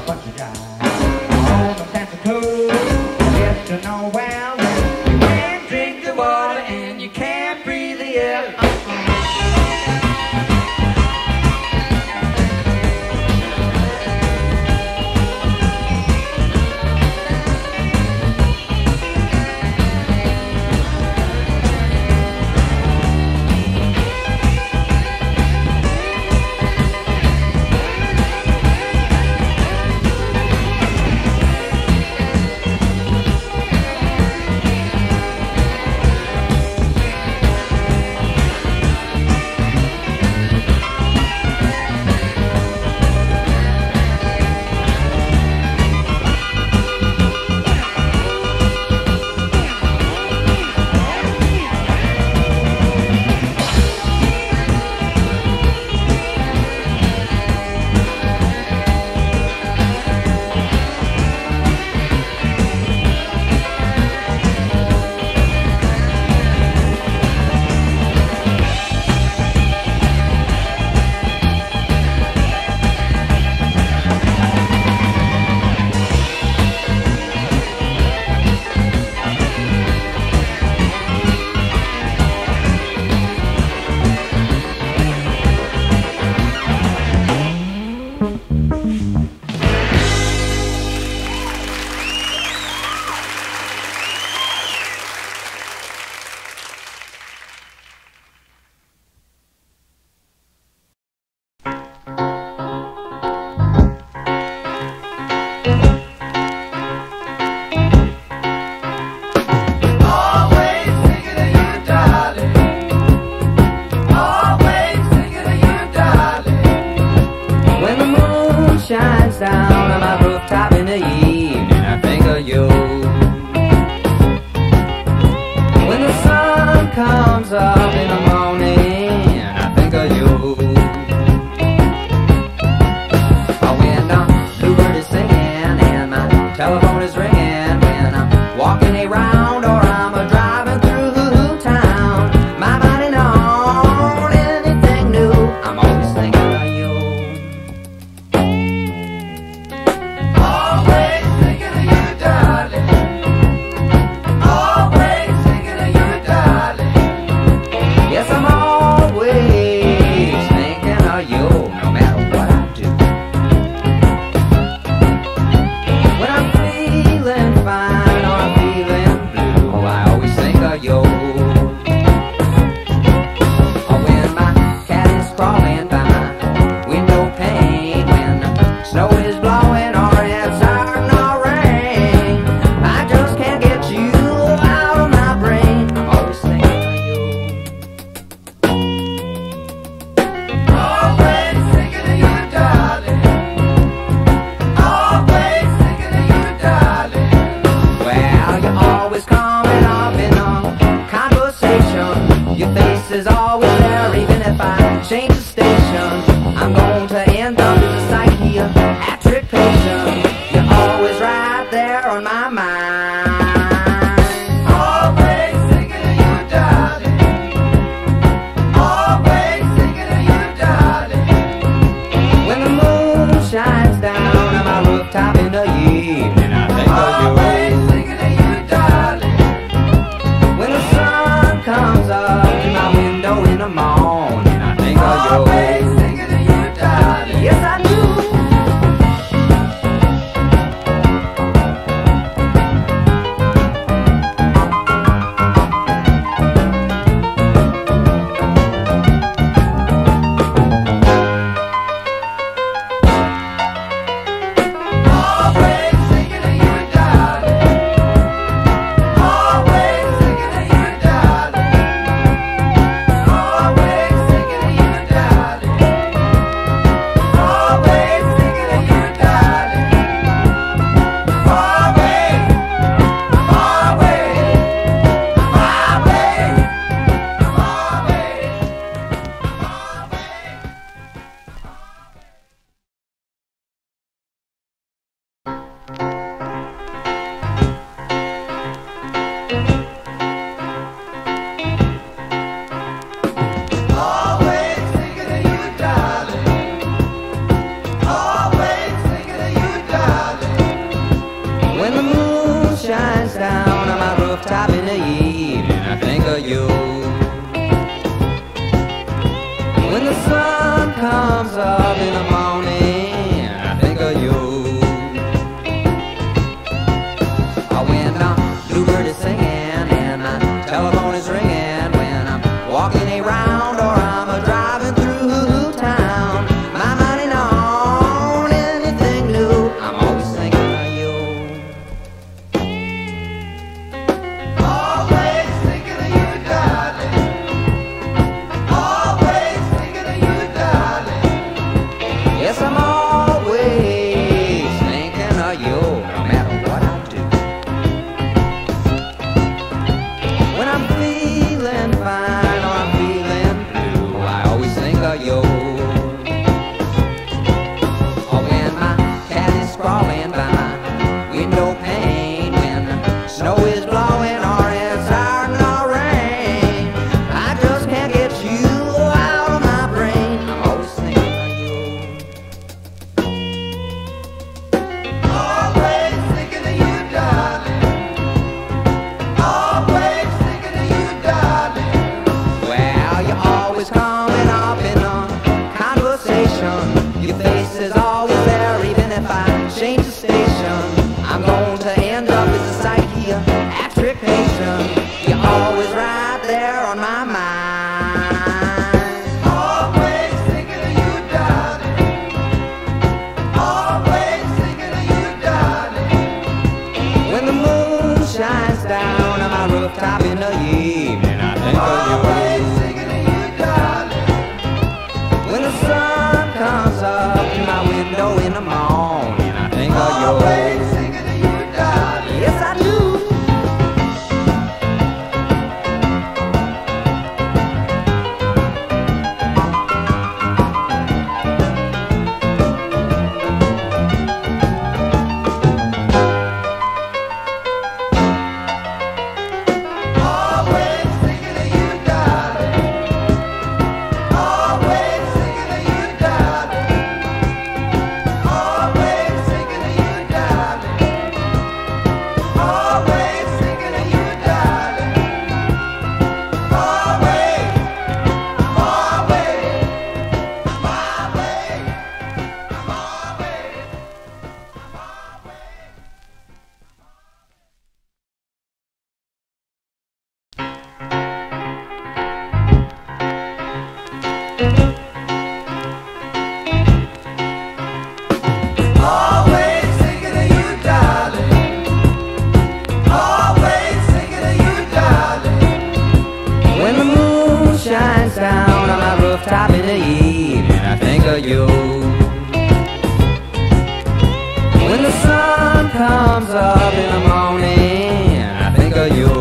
bunch of guys. On the Santa Cruz, get to know well. You can't drink the water and you can't breathe the air. Shines down on my rooftop in the evening, I think of you. When the sun comes up in the morning, I think of you. Oh, when the bluebird is singing and my telephone is ringing, when I'm walking around or I'm driving through town, my body knows anything new, I'm always thinking of you. up in the morning, I think of you. When the bluebird is singing and my telephone is ringing, when I'm walking around or I'm driving through town, my mind ain't on anything new, I'm always thinking of you. Always thinking of you, darling. Always thinking of you, darling. Yes, I'm always thinking of you, no matter what I do. When I'm feeling fine or I'm feeling blue, I always think of you. Or when my cat is crawling by my window pane, when the snow is blowing or it's starting to rain, I just can't get you out of my brain, I'm always thinking of you. Always thinking of you, darling. Always thinking of you, darling. Well, you're always coming up in a conversation. Your face is always there, even if I change the station. I'm going to end up as a psychiatric patient. You're always right there on my mind. Always thinking of you, darling. Always thinking of you, darling. When the moon shines down on my rooftop in the evening, I think of you. Always thinking of you, darling. When the sun comes up to my window in the morning, I think of you. Always thinking of you, darling. Yes, I do. Always thinking of you, darling. Always thinking of you, darling. Always thinking of you, darling. Always thinking of you, darling. Always, always, always thinking of you, darling. Always thinking of you, darling. When the moon shines down on my rooftop in the evening, I think of you. When the sun comes up in the morning, I think of you.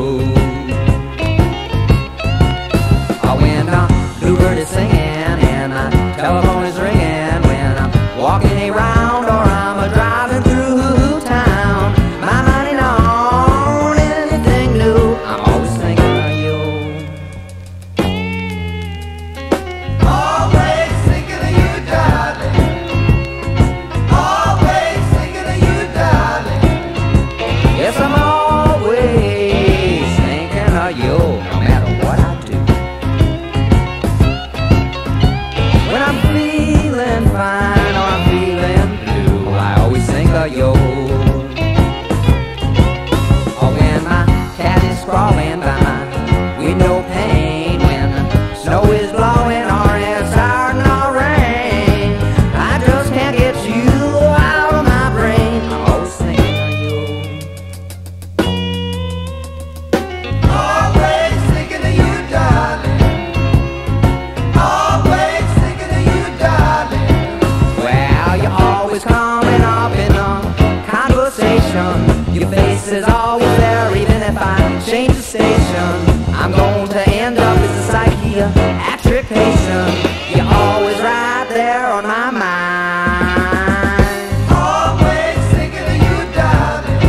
Or when the bluebird is singing and my telephone is ringing, when I'm walking around or I'm driving through town, my mind ain't on anything new, I'm always thinking of you. Always thinking of you, darling. Always thinking of you, darling. Yes, I'm always thinking of you, no matter what I do. When I'm feeling fine or I'm feeling blue, I always think of you. Or when my cat is crawling by my window pane, when the snow is blowing or it's starting to rain, I just can't get you out of my brain, I'm always thinking of you. Always thinking of you, darling. Always thinking of you, darling. Well, you're always coming up in a conversation. Your face is always there, even if I change the station. I'm going to end up as a psychiatric patient. You're always right there on my mind. Always thinking of you, darling.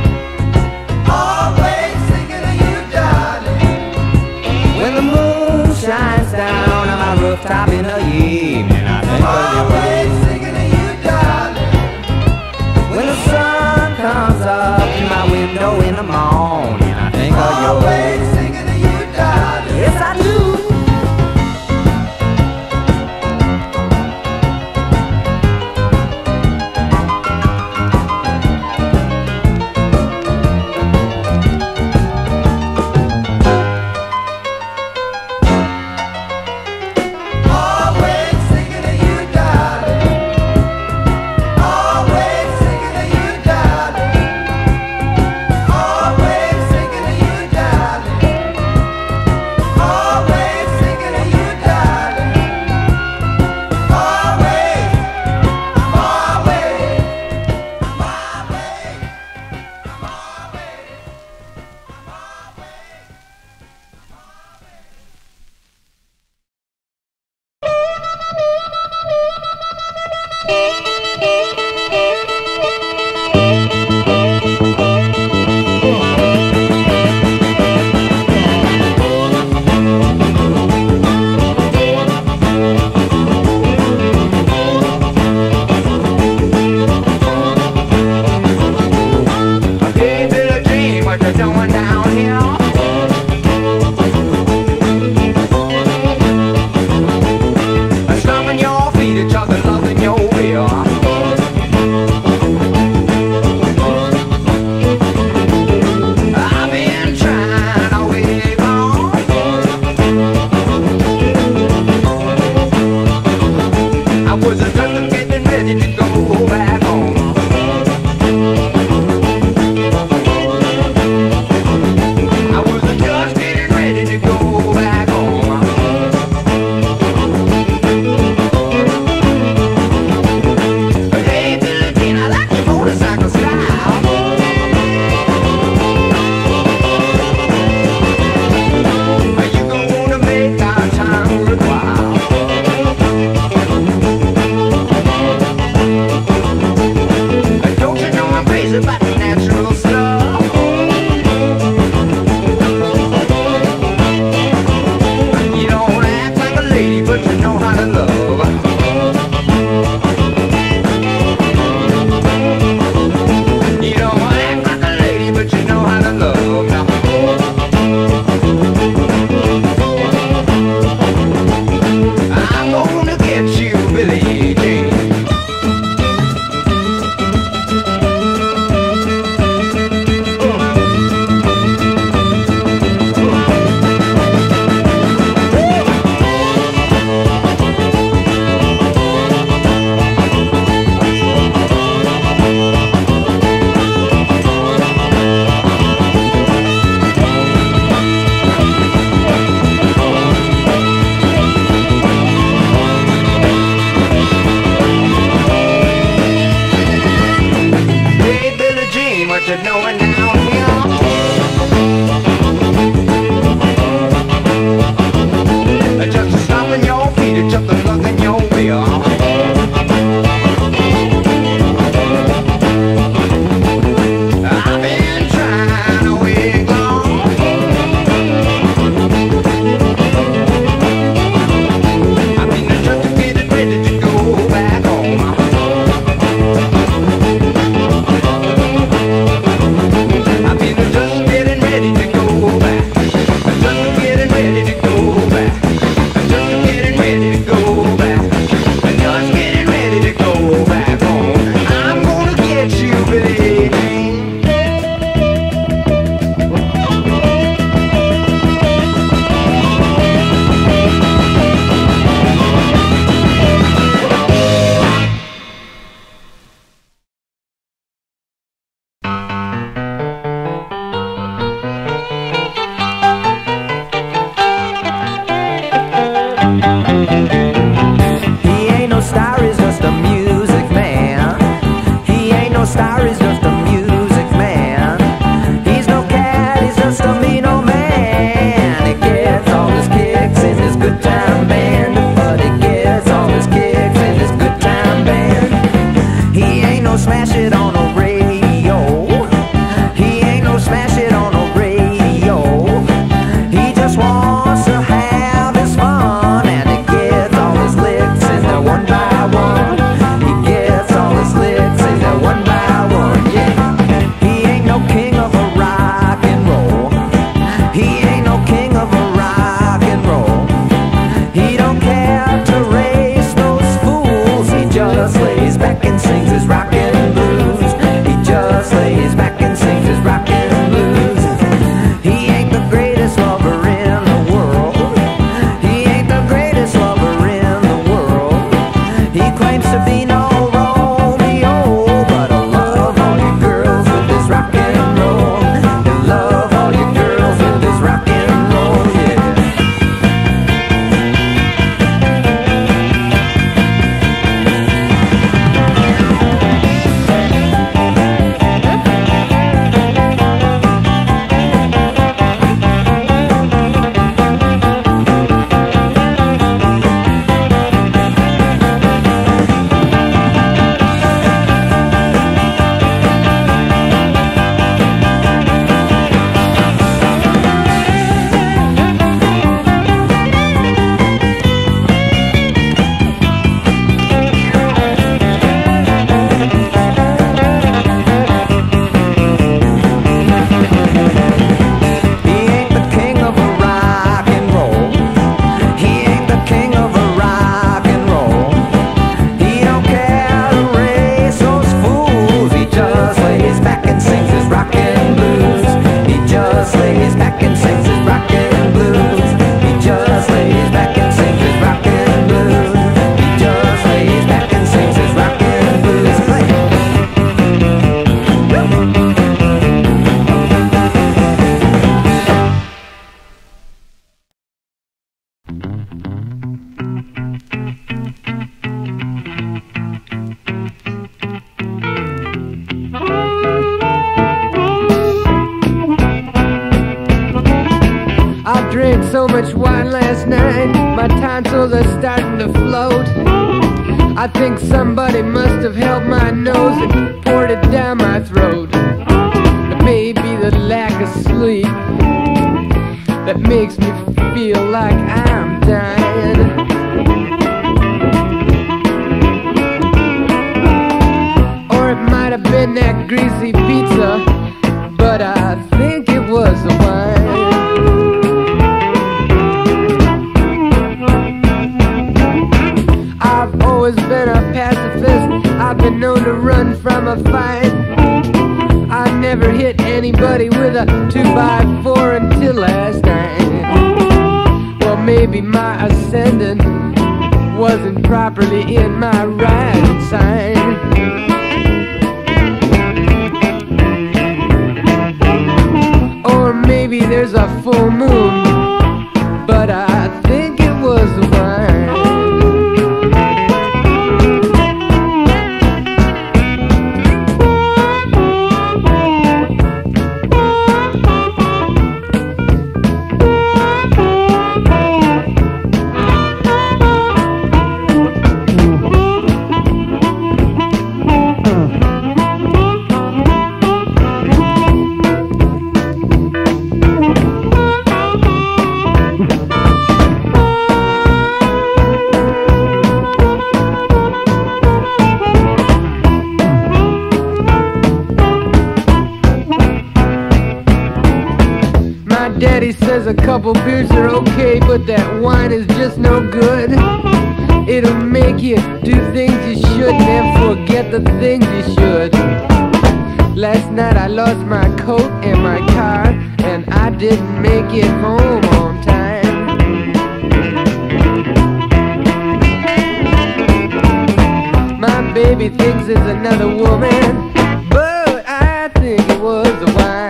Always thinking of you, darling. When the moon shines down on my rooftop in the evening, I think of you. Always thinking of you, darling. When the sun comes up to my window in the morning, I think of you. Always thinking of you, darling. Yes, I do. what you're doing down here. Just stomping your feet, just looking your wheel. I've been trying to wait long. I've been just getting ready to go back home. I've been just getting ready to go back. Just getting ready to go back. Just getting ready to go back. Just getting ready to go back home. I'm gonna get you, Billie Jean. He ain't no star, he's just a music man. He ain't no star, he's just a music man. He's no cat, he's just a mean old man. He gets all his kicks in his good time band. But he gets all his kicks in his good time band. He ain't no smash it on no radio. He ain't no smash it on no radio. He just wants to have his fun. And he gets all his licks in there one by one. He gets all his licks in there one by one, yeah. He ain't no king of a rock and roll. He ain't no king of a rock and roll. He don't care to race those fools. He just lays back and sings his rockin' blues. He just lays back and sings his rockin' blues. He ain't the greatest lover in the world. He ain't the greatest lover in the world. He claims to be no Romeo, but I love all you girls with his rock and roll. I love all you girls with his rock and roll, yeah. He ain't the king of a rock and roll. He ain't the king of a rock and roll. He don't care to race those fools. He just lays back and sings his rockin' blues. He just lays back and sings his rockin' blues. He just lays back and sings his rockin' blues. He just lays back and sings his rockin' blues. Play. I drank so much wine last night, my tonsils are starting to float. I think somebody must have held my nose and poured it down my throat. It may be the lack of sleep that makes me feel like I'm dying. Or it might have been that greasy pizza, but I think it was the wine. I've always been a pacifist. I've been known to run from a fight. I never hit anybody with a 2x4 until last night. Well, maybe my ascendant wasn't properly in my riding sign. Or maybe there's a full moon, but I think it was the wine. daddy says a couple beers are okay, but that wine is just no good. It'll make you do things you shouldn't and forget the things you should. Last night I lost my coat and my car, and I didn't make it home on time. My baby thinks it's another woman, but I think it was the wine.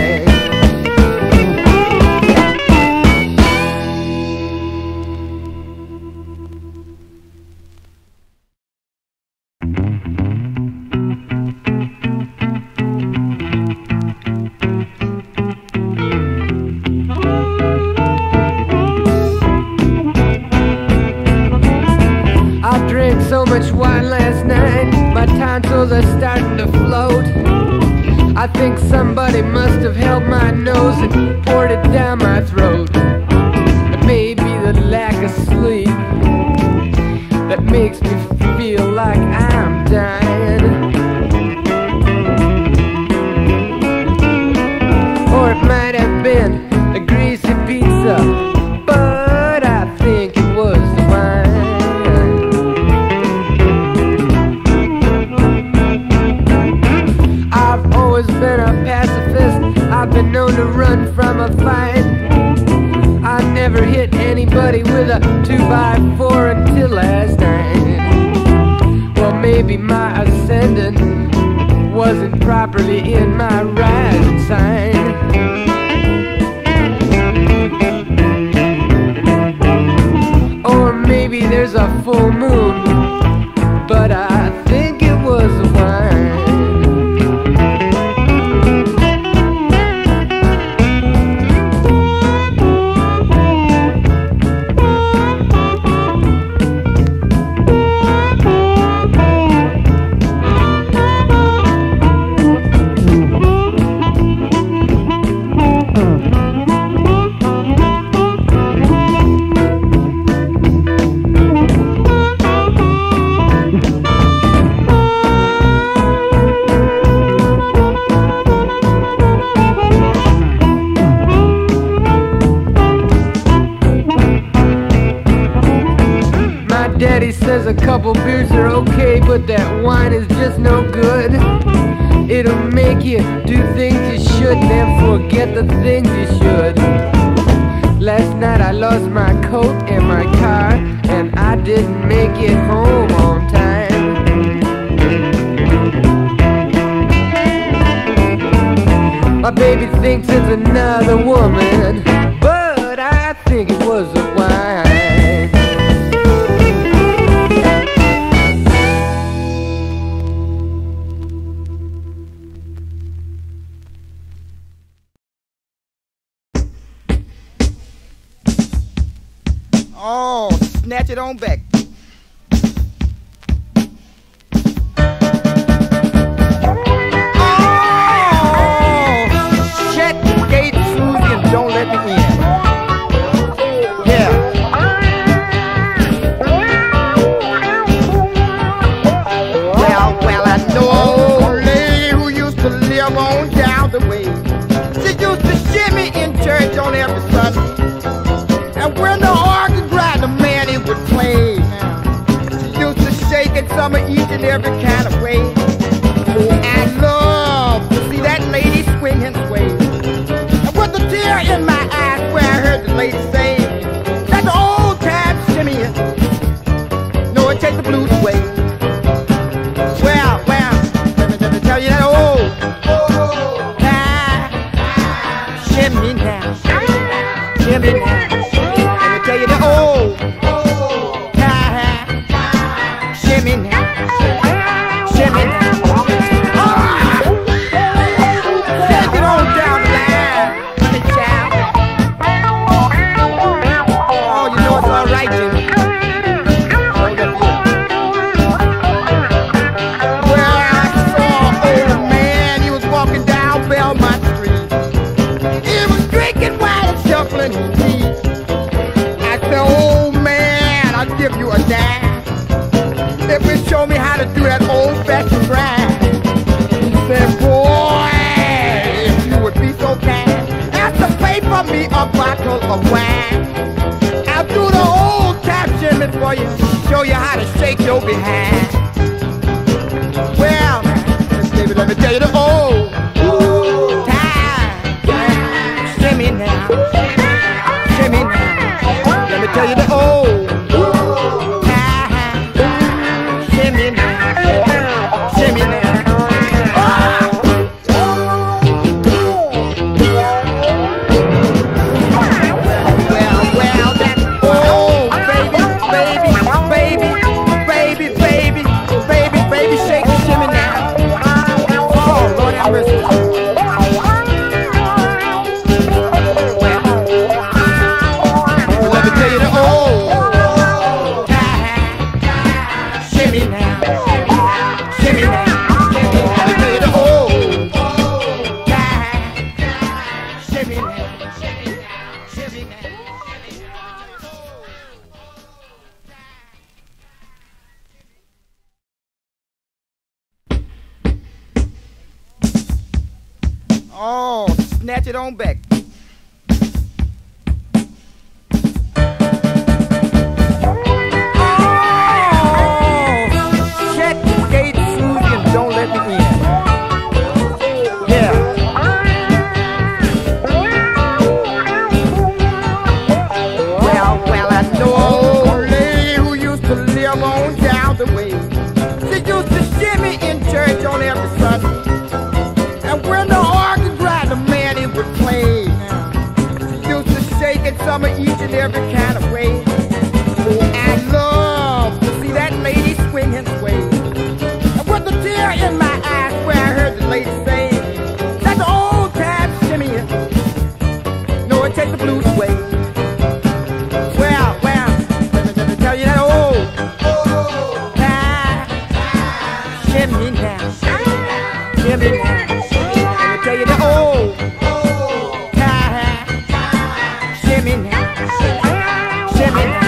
So much wine last night, my tonsils are starting to float. I think somebody must have held my nose and poured it down my throat. It may be the lack of sleep that makes me feel like I'm dying. Or it might have been a greasy pizza, but I think it was the wine. Been a pacifist, I've been known to run from a fight. I never hit anybody with a 2x4 until last night. Well, maybe my ascendant wasn't properly in my rising sign. Or maybe there's a full moon, but I think it was the wine. Daddy says a couple beers are okay, but that wine is just no good. It'll make you do things you shouldn't and forget the things you should. Last night I lost my coat and my car, and I didn't make it home on time. My baby thinks it's another woman, but I think it was the wine. Oh, snatch it on back. Oh, shut the gate, Susie, and don't let me in. Yeah. Well, I know an old lady who used to live on down the way. She used to shimmy in church on every Sunday. And when the organ grind, the man he would play. She used to shake it some of each and every kind of way. Oh, I love to see that lady swing and sway. And with a tear in my eyes where I heard the lady say, that's the old time shimmying. No, it takes the blues away. Well, let me tell you that old time shimmy now. Shimmy now. Tell you the old time shimmy now, shimmy now. Take it on down the line, honey child. Oh, you know it's all right, Jimmy. Well, I saw an old man, he was walking down Belmont Street. He was drinking wine and shuffling his feet. Old man, I'll give you a dime if you show me how to do that old-fashioned grind. He said, boy, if you would be so kind as to pay for me a bottle of wine. I'll do the old tap shimmy for you, show you how to shake your behind. Well, baby, let me tell you the old time. Shimmy now, shimmy now. Let me tell you the old time. Shimmy now, shimmy now. Oh, snatch it on back. Oh, check the gate, Susie, and don't let me in. Yeah. Well, I know an old lady who used to live on down the way. She used to shimmy in church on every Sunday. And when the organ grind, the man he would play. She used to shake it some of each and every kind of way. Oh, I love to see that lady swing and sway. And with a tear in my eyes where I heard the lady say, that's the old time shimmy. No, it takes the blues away. Well, let me tell you that old time shimmy now, shimmy now. Tell you the old time shimmy now, shimmy now.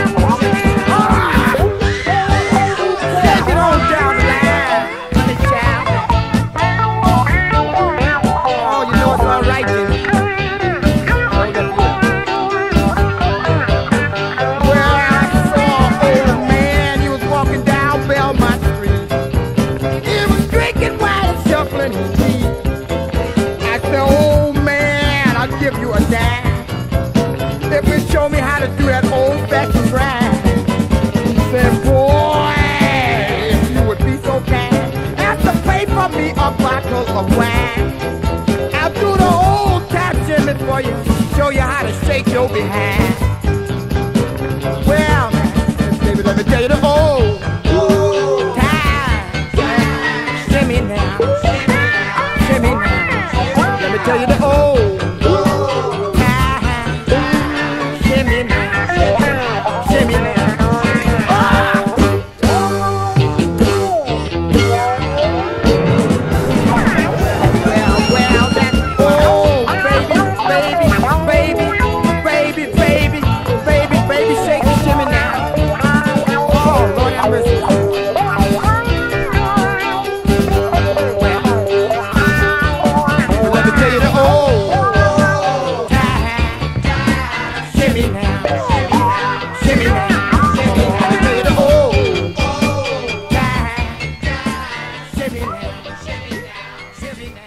Take it on down the line, honey child. Oh, you know it's all right, Jimmy. Well, I saw an old man, he was walking down Belmont Street. He was drinking wine and shuffling his feet. Oh man, I'll give you a dime if you show me how to do that old-fashioned rhyme. He said, boy, if you would be so kind as to pay for me a bottle of wine, I'll do the old tap shimmy for you, show you how to shake your behind. Well, baby, let me tell you the old time shimmy now, shimmy now. Let me tell you the old time shimmy now, shimmy now. Well, that old baby, shake the shimmy now. Oh, Lord have mercy. Let me tell you the old time shimmy now, shimmy now. Let me tell you the old time shimmy now, shimmy now.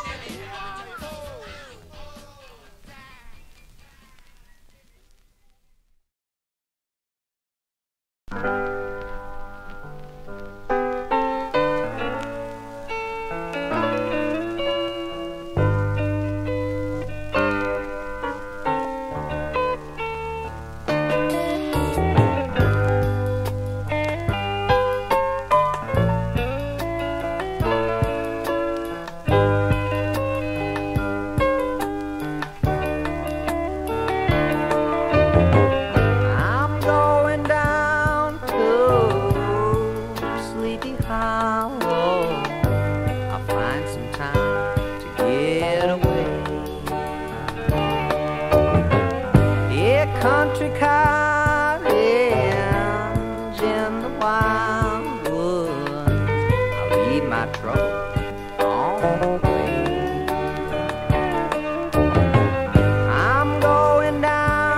country cottage in the wild woods. I'll leave my trouble on the way. I'm going down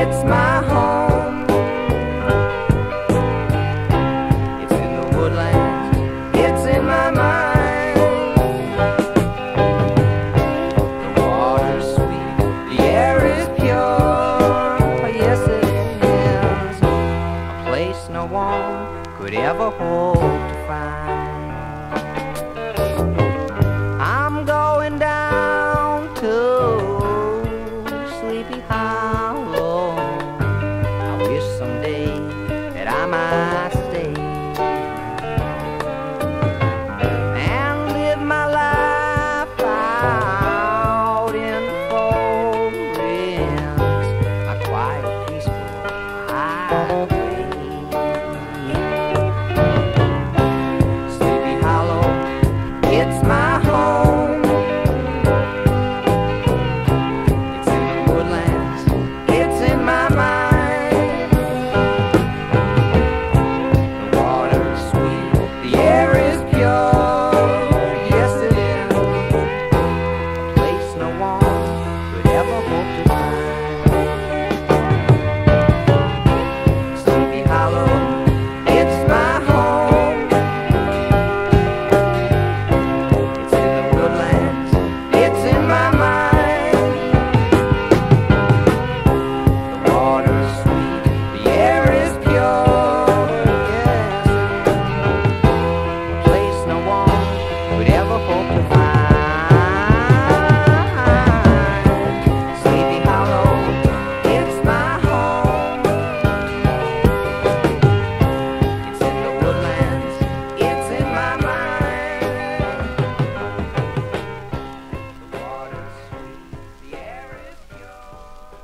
it's my home. It's in the woodlands, it's in my mind. The water's sweet, the air is pure. Yes, it is a place no one could ever hope to find. I'm going down to Sleepy Hollow. I wish someday that I might stay and live my life out in the forest, my quiet, peaceful highway. Sleepy Hollow, it's my home. It's in the woodlands, it's in my mind. The water is sweet, the air is pure. Yes, it is a place no one could ever hope to find. Sleepy Hollow, it's my home. It's in the woodlands, it's in my mind. The water is sweet, the air is pure. Yes, a place no one could ever hope to find. Sleepy Hollow, it's my home. It's in the woodlands, it's in my mind. The water's sweet, the air is pure.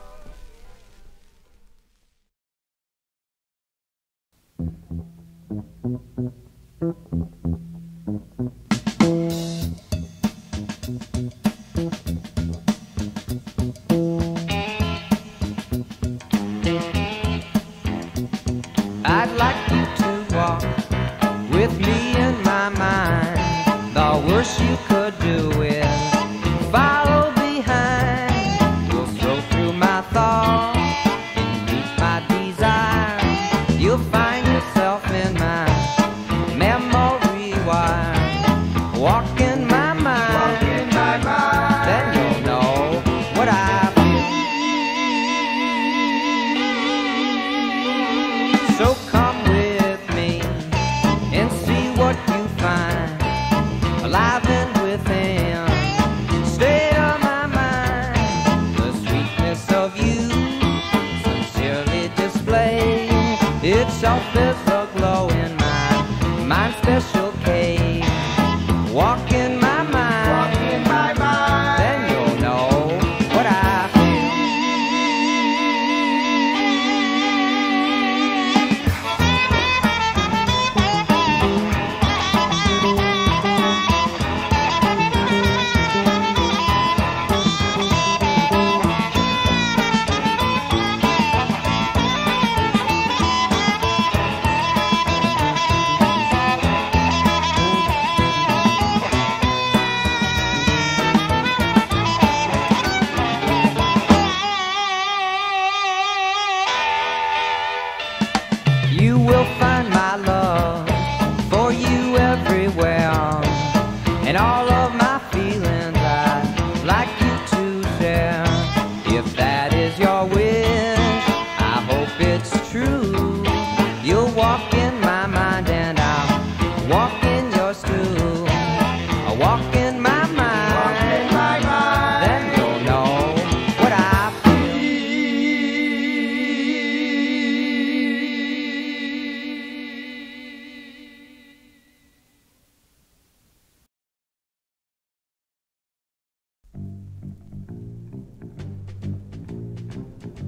I'd like you to walk with me in my mind. The worst you could do is follow behind. You'll throw through my thoughts and meet my desire. You'll find yourself in my memory wire. Walk in my mind, then you'll know what I feel. So come with me and see what you find, alive and within. State of my mind, the sweetness of you, sincerely displayed. Itself is a glow in my mind's special cave. Walk in my mind, then you'll know what I feel. You will find my love for you everywhere, and all of my feelings I'd like you to share. If that is your wish, I hope it's true. You'll walk in my mind and I'll walk in yours too. I'll walk in my mind, then you'll know what I feel.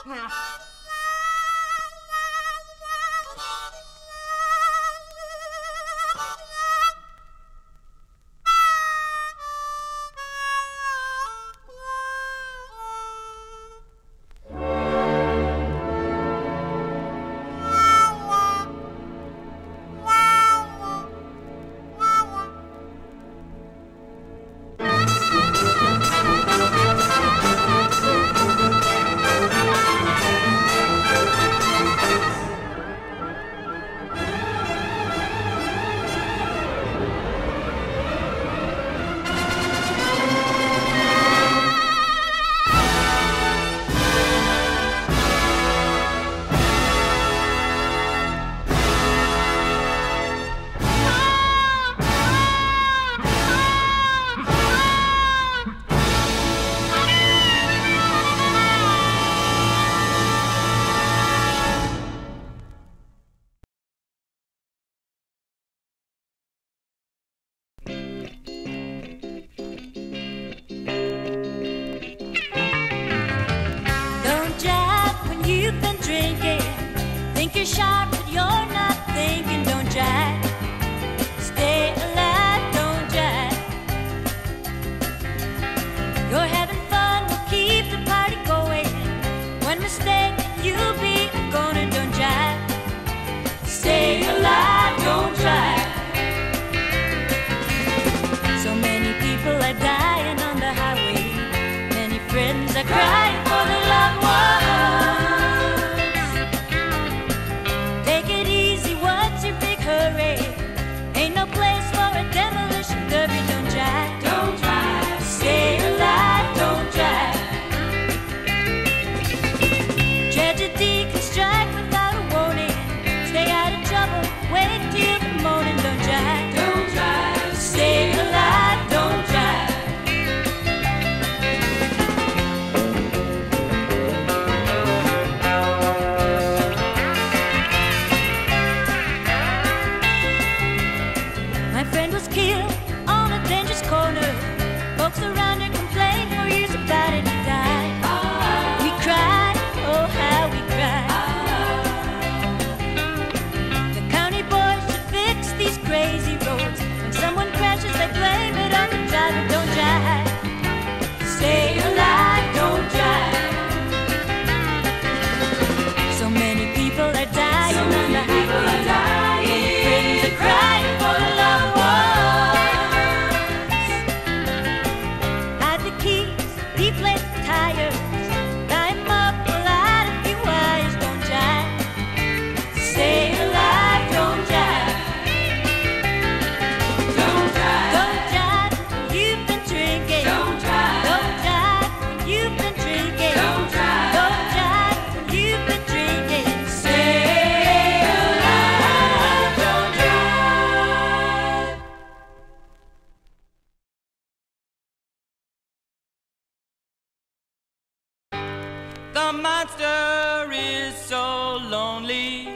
The monster is so lonely,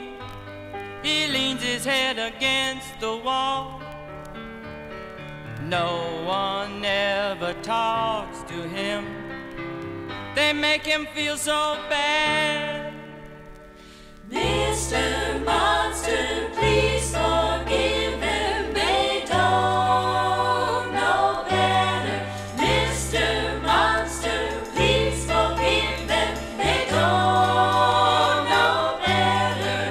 he leans his head against the wall. No one ever talks to him, they make him feel so bad. Mr. Monster, please forgive them, they don't know better. Mr. Monster, please forgive them, they don't know better.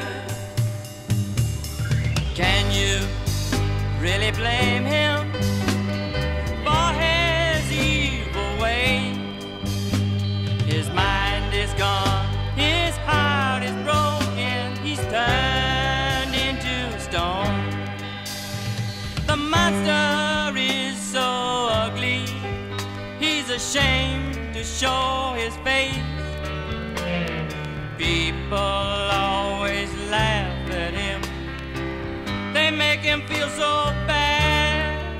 Can you really blame him for his evil way? His mind is gone, his heart is broken, he's turned into stone. The monster is so ugly, he's ashamed to show his face. People always laugh at him, they make him feel so bad.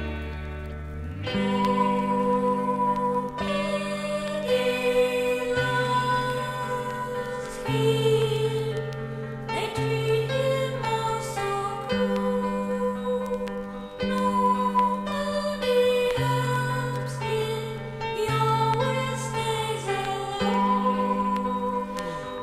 They treat him all so cruel. Nobody helps him, he always stays alone.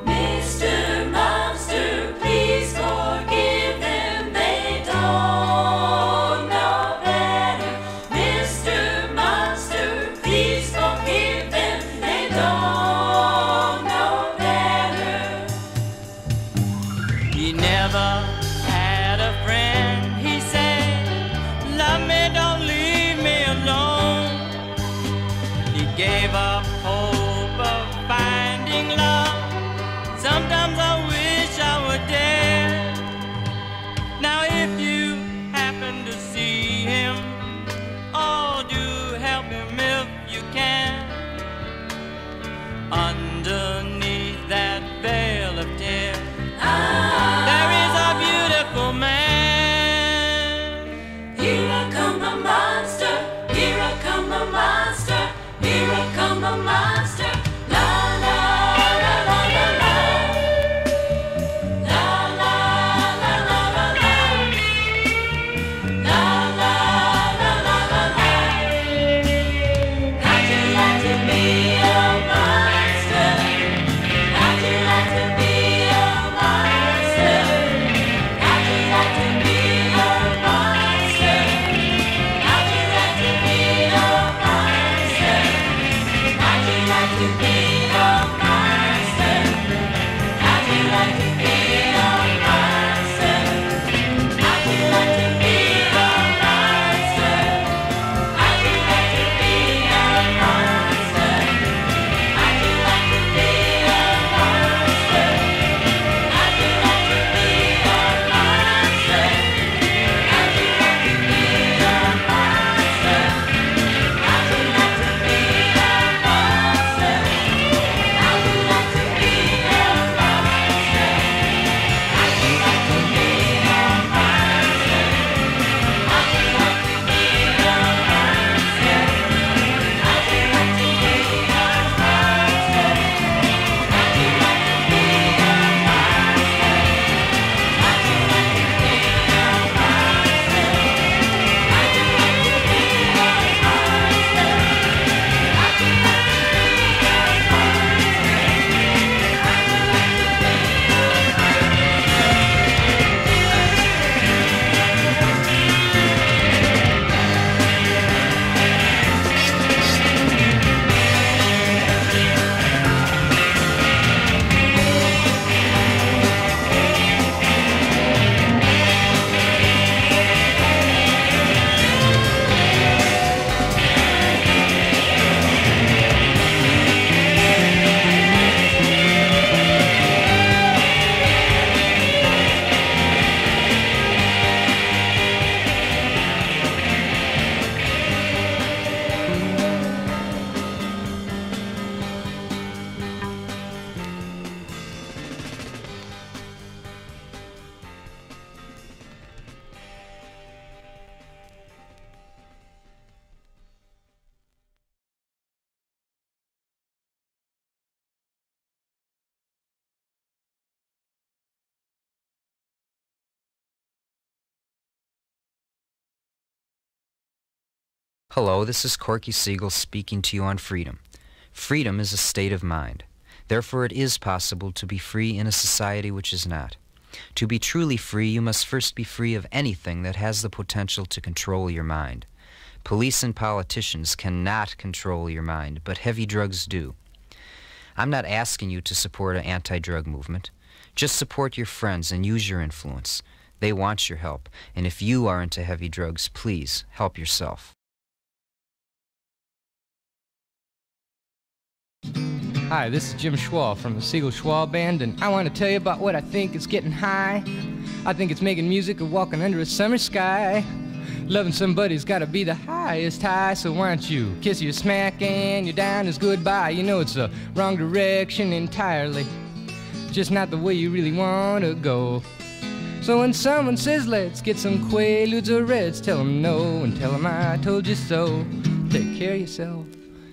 Hello, this is Corky Siegel speaking to you on freedom. Freedom is a state of mind. Therefore, it is possible to be free in a society which is not. To be truly free, you must first be free of anything that has the potential to control your mind. Police and politicians cannot control your mind, but heavy drugs do. I'm not asking you to support an anti-drug movement. Just support your friends and use your influence. They want your help, and if you are into heavy drugs, please help yourself. Hi, this is Jim Schwall from the Siegel-Schwall Band, and I want to tell you about what I think is getting high. I think it's making music or walking under a summer sky. Loving somebody's gotta be the highest high, so why don't you kiss your smack and your down is goodbye. You know it's the wrong direction entirely, just not the way you really want to go. So when someone says let's get some Quaaludes or Reds, tell them no and tell them I told you so. Take care of yourself.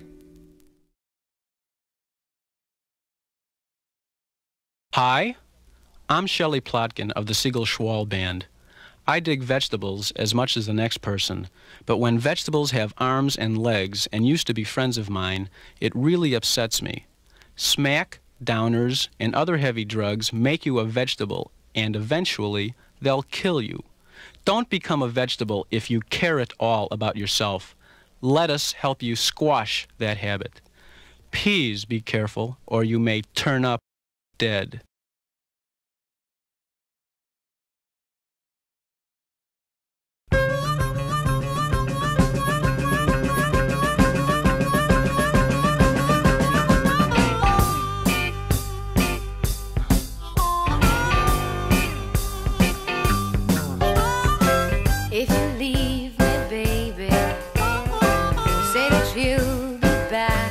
Hi, I'm Shelley Plotkin of the Siegel-Schwall Band. I dig vegetables as much as the next person, but when vegetables have arms and legs and used to be friends of mine, it really upsets me. Smack, downers, and other heavy drugs make you a vegetable, and eventually they'll kill you. Don't become a vegetable if you care at all about yourself. Let us help you squash that habit. Please be careful, or you may turn up dead. If you leave me, baby, say that you'll be back.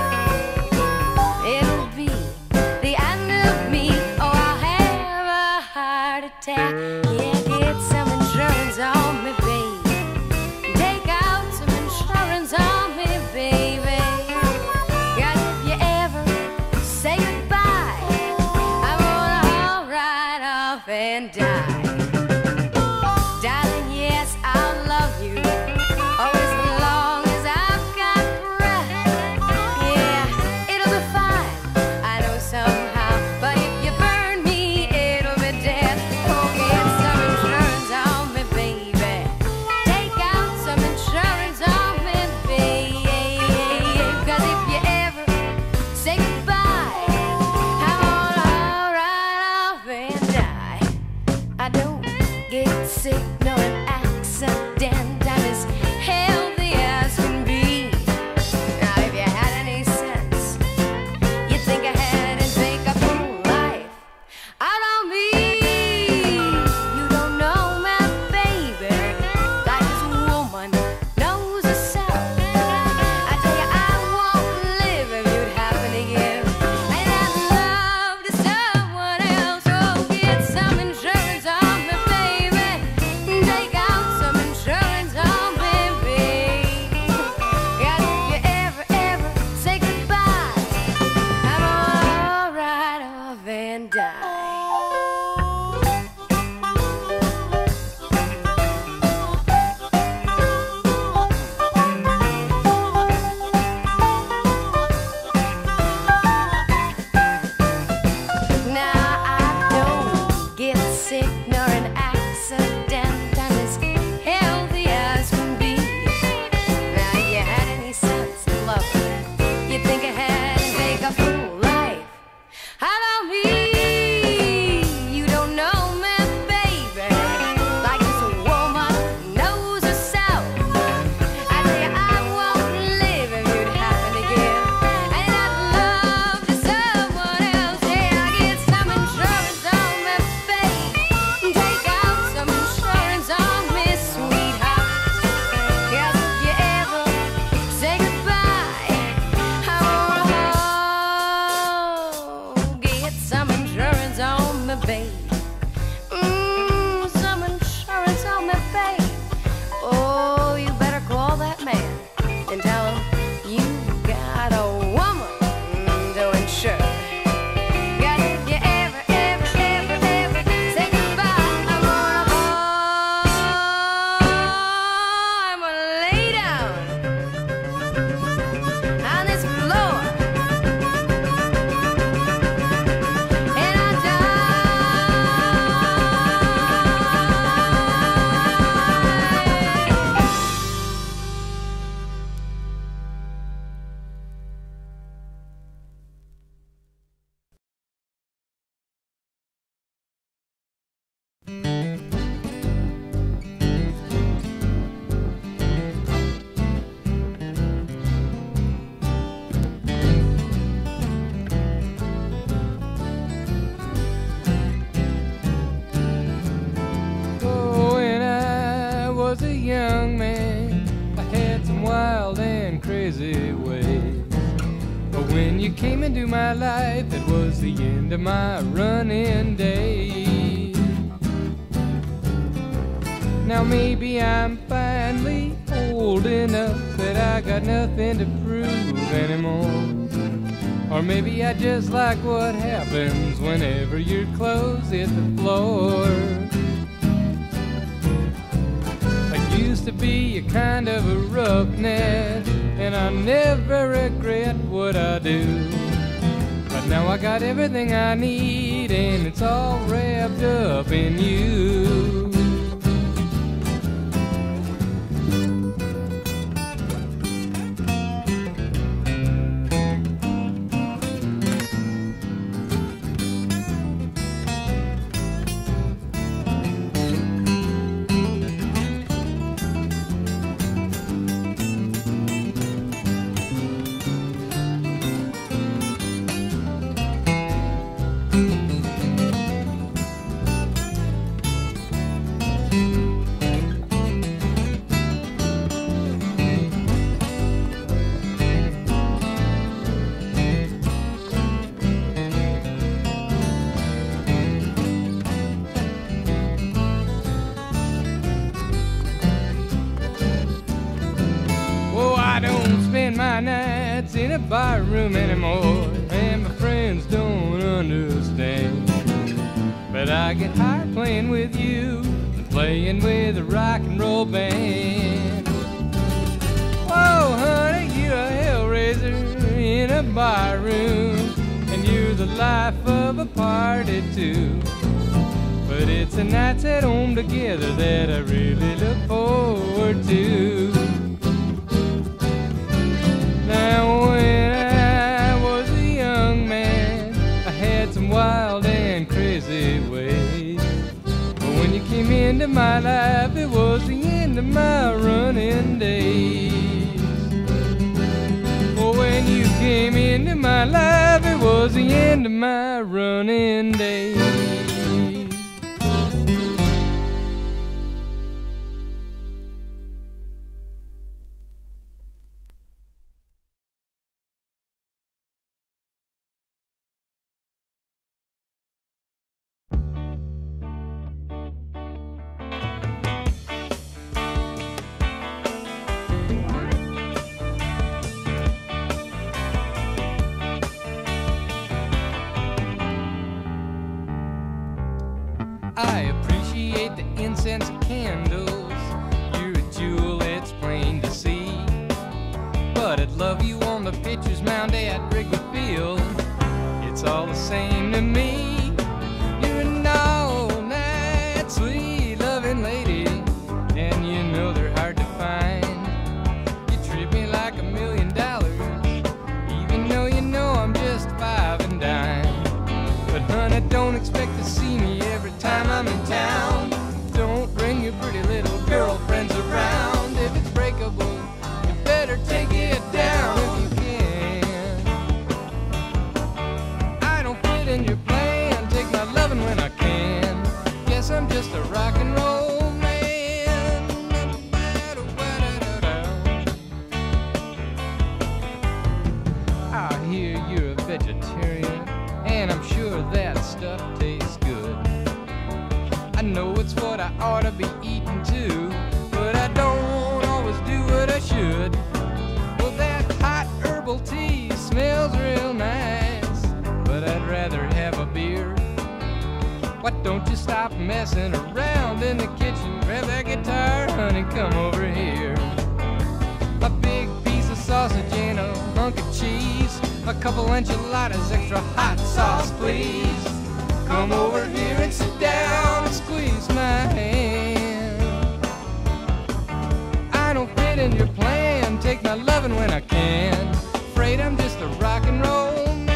It'll be the end of me, or I'll have a heart attack. Yeah, get some insurance on me, baby. Take out some insurance on me, baby. 'Cause if you ever say goodbye, I'm gonna ride off and die. Darling, yes, I'll love you, oh, as long as I've got breath. Yeah, it'll be fine, I know somehow, but if you burn me, it'll be death. Oh, get some insurance on me, baby. Take out some insurance on me, baby. 'Cause if you ever say goodbye, I'm gonna ride off and die. I don't get sick nor an accident. I'm as healthy as can be. Now if you had any sense, you'd think ahead and take a full life out on me. You don't know me, baby, like this woman knows herself. I tell you, I won't live if you'd happen to give and I'd love to someone else. Oh, get some insurance on me, baby. Take out some insurance on me, baby. 'Cause if you ever say goodbye, I'm gonna ride off and die. Now I don't get sick nor an accident. I'm as healthy as can be. Now if you had any sense, lover, you'd think ahead and take a full life out on me. You don't know me, baby, like this woman knows herself. I tell you, I won't live if you'd happen to give and I'd love to someone else. Yeah, I get some insurance on me, babe. Take out some insurance on me, sweetheart. 'Cause if you ever say goodbye, I'm gonna get some insurance on me, babe. Some insurance on me, babe. Oh, you better call that man and tell him you got a woman to insure. 'Cause if you ever say goodbye, I'm gonna lay down young man, I had some wild and crazy ways. But when you came into my life, it was the end of my running days. Now maybe I'm finally old enough that I got nothing to prove anymore. Or maybe I just like what happens whenever your clothes hit the floor. I used to be a kind of a roughneck, and I never regret what I do. But now I got everything I need, and it's all wrapped up in you. My nights in a bar room anymore, and my friends don't understand. But I get high playing with you, playing with a rock and roll band. Whoa, honey, you're a hellraiser in a bar room, and you're the life of a party too. But it's the nights at home together that I really look forward to. Now when I was a young man, I had some wild and crazy ways. But when you came into my life, it was the end of my running days. Oh, when you came into my life, it was the end of my running days. I appreciate the incense candles. You're a jewel, it's plain to see. But I'd love you on the pitcher's mound at Wrigley Field. It's all the same to me. You're an all-night sweet loving lady, and you know they're hard to find. You treat me like $1 million, even though you know I'm just 5 and dime. But honey, don't expect to see me every time I'm in town. Don't bring your pretty little girlfriends around. If it's breakable, you better take it down if you can. I don't fit in your plan, take my loving when I can. Guess I'm just a rock and roll man. I hear you're a vegetarian, and I'm sure that stuff tastes good. I know it's what I ought to be eating too, but I don't always do what I should. Well, that hot herbal tea smells real nice, but I'd rather have a beer. Why don't you stop messing around in the kitchen, grab that guitar, honey, come over here. A big piece of sausage and a hunk of cheese, a couple enchiladas, extra hot sauce, please. Come over here and sit down and squeeze my hand. I don't fit in your plan, take my loving when I can. Afraid I'm just a rock and roll man.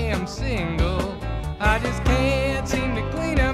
am single. I just can't seem to clean